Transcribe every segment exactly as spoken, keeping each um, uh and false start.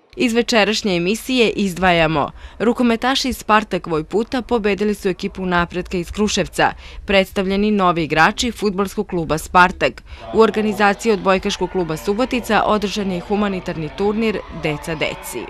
Iz večerašnje emisije izdvajamo. Rukometaši iz Spartak Vojputa pobedili su ekipu Napretka iz Kruševca, predstavljeni novi igrači fudbalskog kluba Spartak. U organizaciji odbojkaškog kluba Subotica održan je humanitarni turnir Deca deci.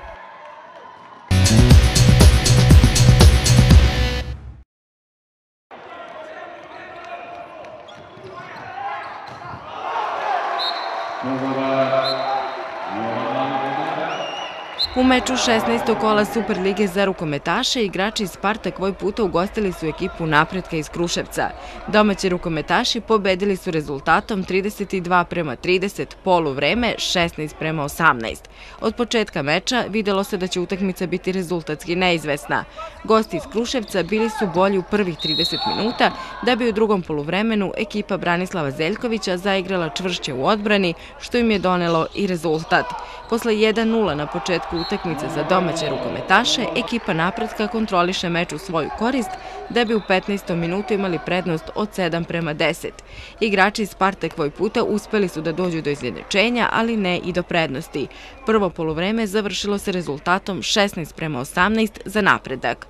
U meču šesnaestog kola Superlige za rukometaše igrači iz Spartak Vojputa ugostili su ekipu Napretka iz Kruševca. Domaći rukometaši pobedili su rezultatom trideset dva prema trideset, poluvreme šesnaest prema osamnaest. Od početka meča videlo se da će utakmica biti rezultatski neizvesna. Gosti iz Kruševca bili su bolji u prvih trideset minuta, da bi u drugom poluvremenu ekipa Branislava Zeljkovića zaigrala čvršće u odbrani, što im je donelo i rezultat. Posle jedan nula na početku utakmice za domaće rukometaše, ekipa Napretka kontroliše meč u svoju korist, da bi u petnaestom minutu imali prednost od sedam prema deset. Igrači iz Spartak Vojputa uspeli su da dođu do izjednačenja, ali ne i do prednosti. Prvo poluvreme završilo se rezultatom šesnaest prema osamnaest za Napredak.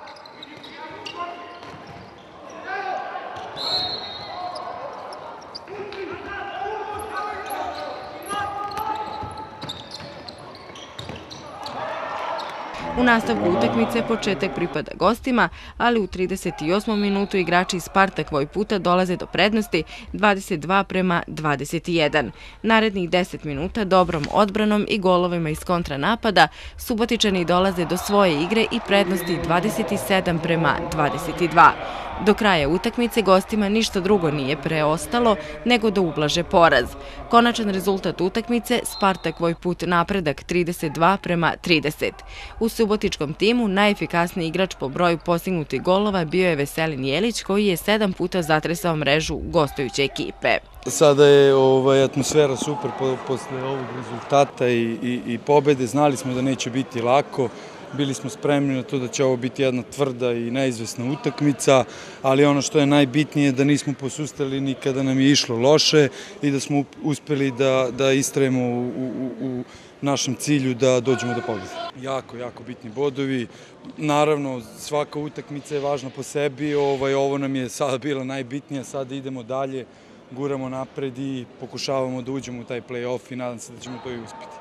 U nastavku utakmice početak pripada gostima, ali u trideset osmom minutu igrači iz Spartak Vojputa dolaze do prednosti dvadeset dva prema dvadeset jedan. Narednih deset minuta dobrom odbranom i golovima iz kontranapada Subotičani dolaze do svoje igre i prednosti dvadeset sedam prema dvadeset dva. Do kraja utakmice gostima ništa drugo nije preostalo nego da ublaže poraz. Konačan rezultat utakmice Spartak Vojput Napredak trideset dva prema trideset. U subotičkom timu najefikasniji igrač po broju postignutih golova bio je Veselin Jelić, koji je sedam puta zatresao mrežu gostujuće ekipe. Sada je ovaj, atmosfera super posle ovog rezultata i, i, i pobede. Znali smo da neće biti lako. Bili smo spremni na to da će ovo biti jedna tvrda i neizvesna utakmica, ali ono što je najbitnije je da nismo posustali ni kada nam je išlo loše i da smo uspeli da, da istrajemo u, u, u našem cilju da dođemo do pobjede. Jako, jako bitni bodovi. Naravno, svaka utakmica je važna po sebi, ovaj, ovo nam je sada bila najbitnija, sada idemo dalje, guramo napred i pokušavamo da uđemo u taj play-off i nadam se da ćemo to i uspjeti.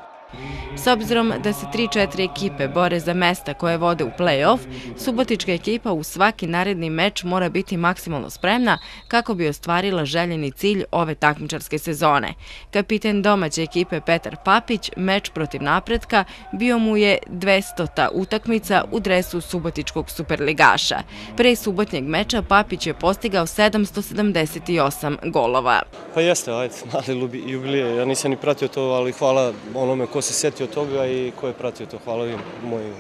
S obzirom da se tri četiri ekipe bore za mesta koje vode u play-off, subotička ekipa u svaki naredni meč mora biti maksimalno spremna kako bi ostvarila željeni cilj ove takmičarske sezone. Kapiten domaće ekipe Petar Papić meč protiv Napretka bio mu je dvestota utakmica u dresu subotičkog superligaša. Pre subotnjeg meča Papić je postigao sedamsto sedamdeset osam golova. Pa jeste, ajde, mali jubilije. Ja nisam ni pratio to, ali hvala onome ko se setio toga i ko je pratio to. Hvala im mojim.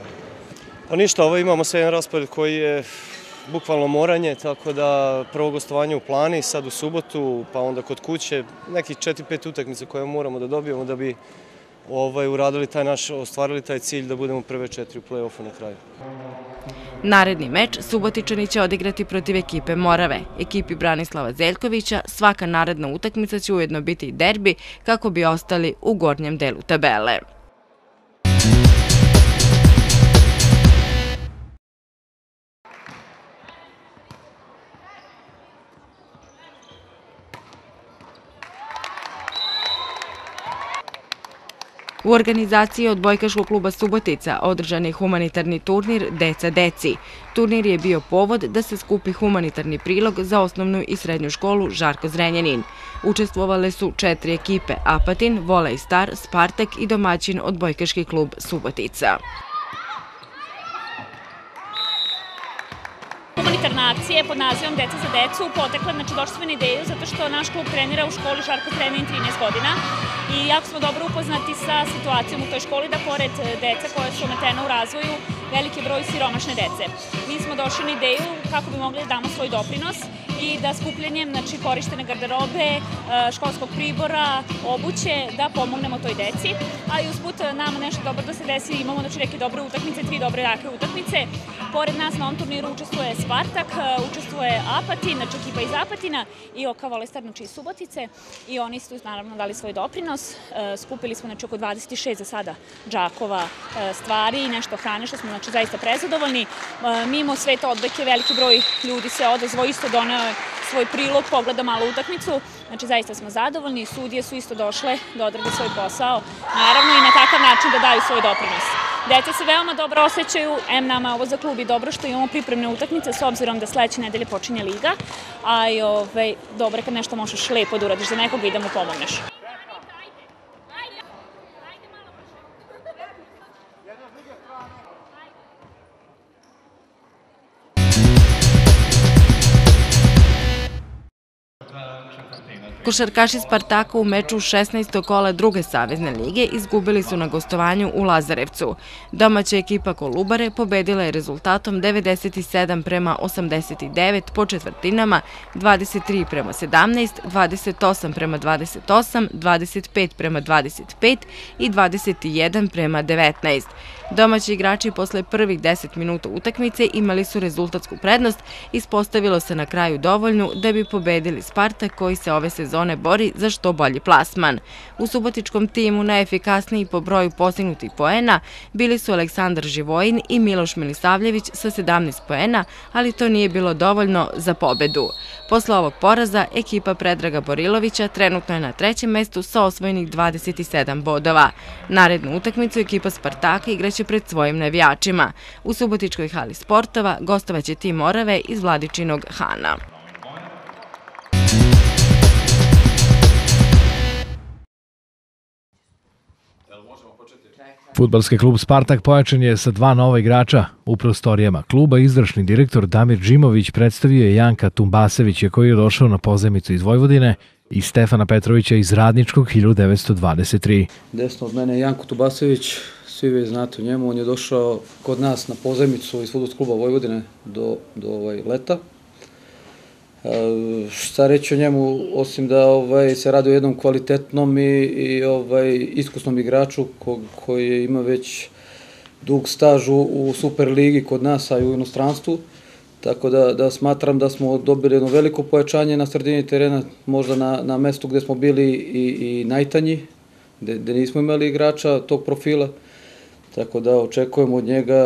Pa ništa, ovo imamo sve jedan raspored koji je bukvalno moranje, tako da prvo gostovanje u Plani, sad u subotu, pa onda kod kuće, nekih četiri pet utakmica koje moramo da dobijemo da bi ovaj, uradili taj naš, ostvarili taj cilj da budemo prve četiri u play-offu na kraju. Naredni meč Subotičani će odigrati protiv ekipe Morave. Ekipi Branislava Zeljkovića svaka naredna utakmica će ujedno biti derbi kako bi ostali u gornjem delu tabele. U organizaciji odbojkaškog kluba Subotica održan je humanitarni turnir Deca deci. Turnir je bio povod da se skupi humanitarni prilog za osnovnu i srednju školu Žarko Zrenjanin. Učestvovale su četiri ekipe: Apatin, Volej Star, Spartak i domaćin odbojkaški klub Subotica. Humanitarna akcija je pod nazivom Deca za decu potekla, znači došli smo na ideju zato što naš klub trenira u školi Žarko Zrenjanin trinaest godina i jako smo dobro upoznati sa situacijom u toj školi da pored deca koja su ometena u razvoju, veliki broj siromašne dece. Mi smo došli na ideju kako bi mogli da damo svoj doprinos i da skupljanjem znači, korištene garderobe, školskog pribora, obuće, da pomognemo toj deci. A i usput nama nešto dobro da se desi, imamo znači, neke dobre utakmice, tri dobre jake utakmice. Pored nas na ovom turniru učestvuje Spartak, učestvuje Apatin, znači ekipa iz Apatina i O K Volej Star, znači iz Subotice. I oni su naravno dali svoj doprinos. doprinos. Skupili smo znači oko dvadeset šest za sada džakova stvari i nešto hrane, što smo znači zaista prezadovoljni. Mimo sve to odbeke, veliki broj ljudi se odazvao, isto doneo svoj prilog, pogleda malo utakmicu. Znači zaista smo zadovoljni, sudije su isto došle da odrade svoj posao, naravno i na takav način da daju svoj doprinos. Deca se veoma dobro osjećaju, em nama je ovo za klub i dobro što imamo pripremne utakmice s obzirom da sledeće nedelje počinje liga, a i ovaj, dobro je kad nešto možeš lepo da uradiš za nekoga i da mu pomogneš. Košarkaši Spartaka u meču šesnaestog kola druge savezne lige izgubili su na gostovanju u Lazarevcu. Domaća ekipa Kolubare pobedila je rezultatom devedeset sedam prema osamdeset devet po četvrtinama, dvadeset tri prema sedamnaest, dvadeset osam prema dvadeset osam, dvadeset pet prema dvadeset pet i dvadeset jedan prema devetnaest. Domaći igrači posle prvih deset minuta utakmice imali su rezultatsku prednost, ispostavilo se na kraju dovoljnu da bi pobedili Spartak koji se ove sezone bori za što bolji plasman. U subotičkom timu najefikasniji po broju postignutih poena bili su Aleksandar Živojin i Miloš Milisavljević sa sedamnaest poena, ali to nije bilo dovoljno za pobedu. Posle ovog poraza, ekipa Predraga Borilovića trenutno je na trećem mestu sa osvojenih dvadeset sedam bodova. Narednu utakmicu ekipa Spartaka igraće pred svojim navijačima. U subotičkoj hali sportova gostovaće tim Orave iz Vladičinog Hana. Fudbalski klub Spartak pojačan je sa dva nova igrača. U prostorijama kluba izvršni direktor Damir Džimović predstavio je Janka Tumbasevića koji je došao na pozajmicu iz Vojvodine i Stefana Petrovića iz Radničkog hiljadu devetsto dvadeset tri. Desno od mene je Janko Tumbasević, svi vi znate o njemu, on je došao kod nas na pozajmicu iz Fudbalskog kluba Vojvodine do, do ovaj, leta. E, šta reći o njemu, osim da ovaj, se radi o jednom kvalitetnom i, i ovaj, iskusnom igraču ko, koji ima već dug staž u, u Superligi kod nas, a i u inostranstvu. Tako da, da smatram da smo dobili jedno veliko pojačanje na sredini terena, možda na, na mestu gde smo bili i, i najtanji, gde, gde nismo imali igrača tog profila. Tako da očekujemo od njega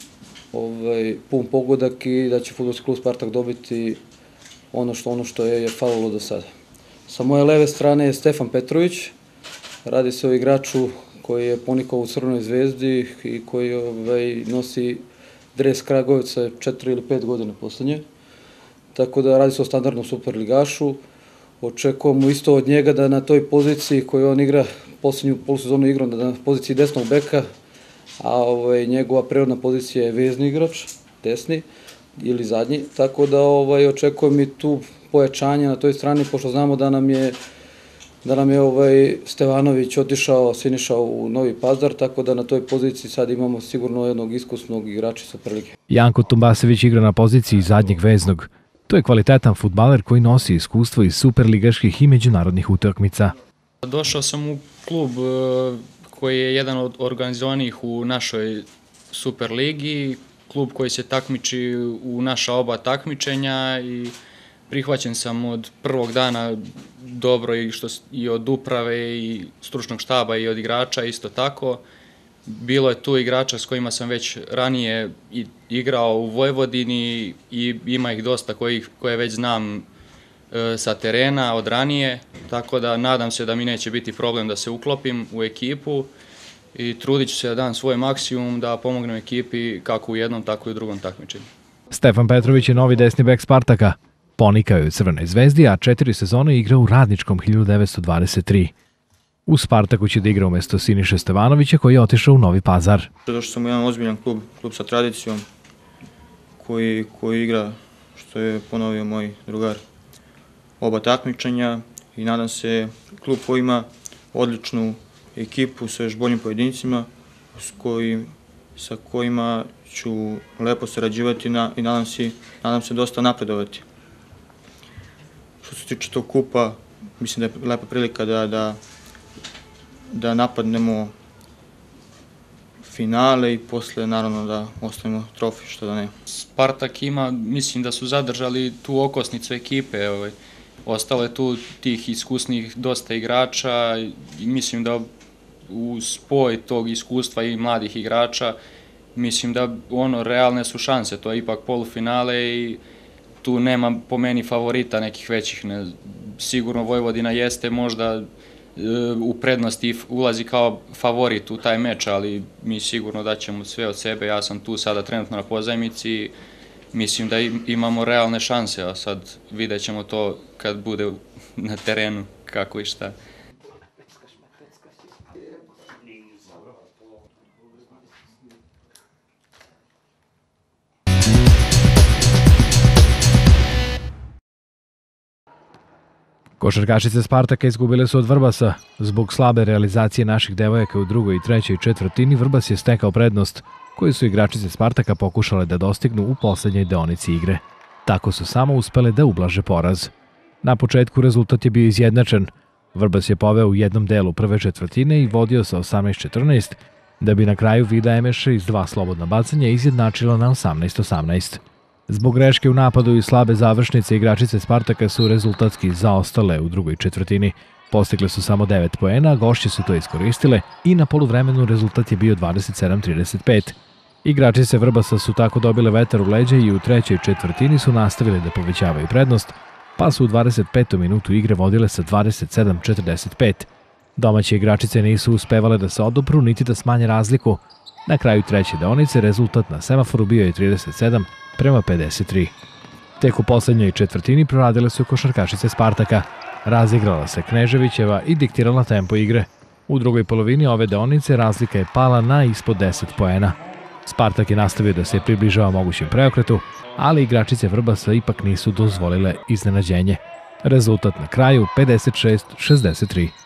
ovaj, pun pogodak i da će Fudbalski klub Spartak dobiti ono što, ono što je, je falilo do sada. Sa moje leve strane je Stefan Petrović. Radi se o igraču koji je ponikao u Crvenoj zvezdi i koji ovaj, nosi dres Kragujevca četiri ili pet godina poslednje. Tako da radi se o standardnom superligašu. Očekujemo isto od njega da na toj poziciji koju on igra poslednju polusezonu igrom, da na poziciji desnog beka, a ovaj, njegova prirodna pozicija je vezni igrač, desni ili zadnji, tako da ovaj, očekujem i tu pojačanje na toj strani, pošto znamo da nam je da nam je ovaj, Stevanović otišao, Sinišao u Novi Pazar, tako da na toj poziciji sad imamo sigurno jednog iskusnog igrača Superlige. Janko Tumbasević igra na poziciji zadnjeg veznog. To je kvalitetan fudbaler koji nosi iskustvo iz superligaških i međunarodnih utakmica. Došao sam u klub koji je jedan od organizovanih u našoj Superligi, klub koji se takmiči u naša oba takmičenja i prihvaćen sam od prvog dana dobro i, što, i od uprave i stručnog štaba i od igrača isto tako. Bilo je tu igrača s kojima sam već ranije igrao u Vojvodini i ima ih dosta kojih, koje već znam e, sa terena od ranije, tako da nadam se da mi neće biti problem da se uklopim u ekipu i trudit ću se da dam svoj maksimum da pomognem ekipi kako u jednom, tako i u drugom takmičenju. Stefan Petrović je novi desni bek Spartaka. Ponikao je u Crvenoj zvezdi, a četiri sezone igrao u Radničkom hiljadu devetsto dvadeset tri. U Spartaku će da igra umesto Siniše Stevanovića koji je otišao u Novi Pazar. Došao sam u jedan ozbiljan klub, klub sa tradicijom koji, koji igra, što je ponovio moj drugar, oba takmičenja i nadam se klub koji ima odličnu ekipu sa još boljim pojedincima s kojim, sa kojima ću lepo sarađivati na, i nadam se, nadam se dosta napredovati. Što se tiče tog kupa, mislim da je lepa prilika da, da, da napadnemo finale i posle naravno da ostavimo trofej, što da ne. Spartak ima, mislim da su zadržali tu okosnicu ekipe, ovaj, ostalo je tu tih iskusnih dosta igrača i mislim da u spoj tog iskustva i mladih igrača, mislim da ono, realne su šanse, to je ipak polufinale i tu nema po meni favorita nekih većih. Ne, sigurno Vojvodina jeste možda u prednosti ulazi kao favorit u taj meč, ali mi sigurno daćemo sve od sebe. Ja sam tu sada trenutno na pozajmici i mislim da imamo realne šanse, a sad vidjet ćemo to kad bude na terenu kako i šta. Košarkašice Spartaka izgubile su od Vrbasa. Zbog slabe realizacije naših devojaka u drugoj i trećoj četvrtini, Vrbas je stekao prednost, koju su igračice Spartaka pokušale da dostignu u poslednjoj deonici igre. Tako su samo uspele da ublaže poraz. Na početku rezultat je bio izjednačen. Vrbas je poveo u jednom delu prve četvrtine i vodio sa osamnaest četrnaest, da bi na kraju Vida Emeše iz dva slobodna bacanja izjednačila na osamnaest osamnaest. Zbog greške u napadu i slabe završnice, igračice Spartaka su rezultatski zaostale u drugoj četvrtini. Postigle su samo devet poena, a gošće su to iskoristile i na poluvremenu rezultat je bio dvadeset sedam trideset pet. Igračice Vrbasa su tako dobile vetar u leđa i u trećoj četvrtini su nastavile da povećavaju prednost, pa su u dvadeset petom minutu igre vodile sa dvadeset sedam četrdeset pet. Domaće igračice nisu uspevale da se odupru niti da smanje razliku. Na kraju treće deonice rezultat na semaforu bio je trideset sedam prema pedeset tri. Tek u poslednjoj četvrtini proradile su košarkašice Spartaka. Razigrala se Kneževićeva i diktirala tempo igre. U drugoj polovini ove deonice razlika je pala na ispod deset poena. Spartak je nastavio da se približava mogućem preokretu, ali igračice Vrbasa ipak nisu dozvolile iznenađenje. Rezultat na kraju pedeset šest šezdeset tri.